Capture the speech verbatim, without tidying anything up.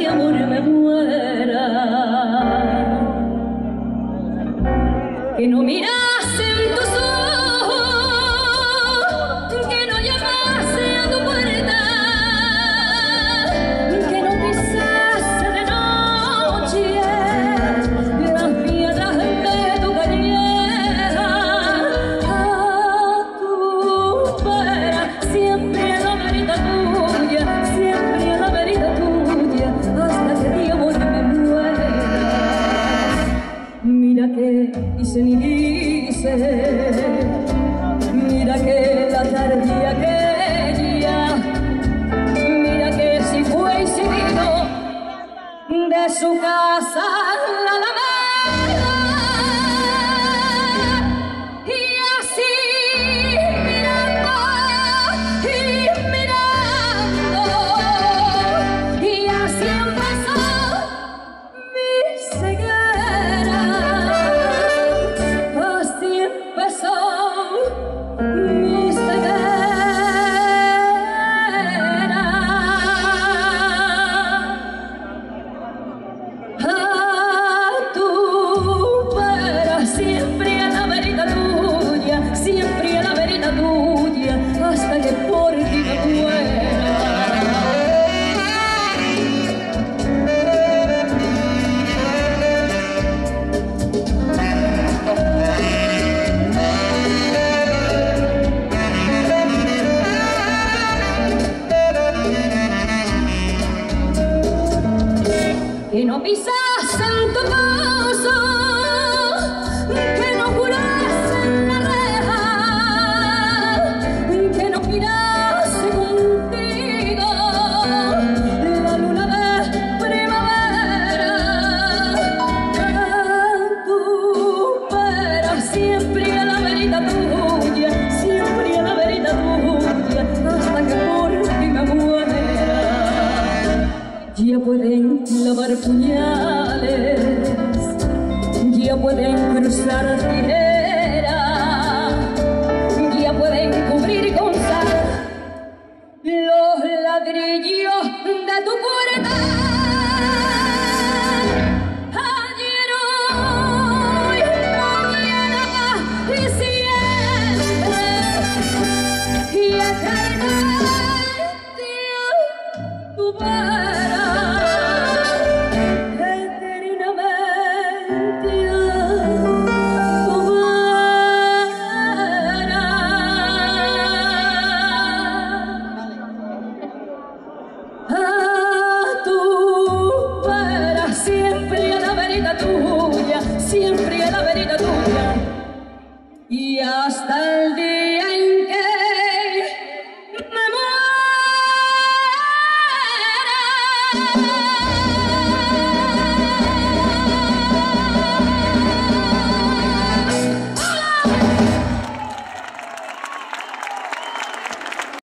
de amor me muera. Que no mirase en tus ojos, que no llamase a tu puerta, que no pisase de noche las piedras de tu calleja. A tu vera, siempre a la verita tuya, siempre a la verita tuya, hasta que de amor me muera. Mira que dice ni dice, mira que la tarde aquella, mira que si fue y si vino de su casa la alameda, y así mirando y mirando, y así empezó mi ceguera. Así empezó mi ceguera. A tu vera, siempre a la verita tuya, siempre a la verita tuya, hasta que por ti me muera. Que no pisase en tu casa, que no jurase en la reja, que no girase contigo la luna de primavera. A tu vera, siempre a la verita tuya, siempre a la verita tuya, hasta que por ti me muera. Ya pueden clavar puñales, ya pueden cruzar tijeras, ya pueden cubrir con sal los ladrillos de tu puerta. Ayer, hoy, mañana y siempre, y eternamente tu vera.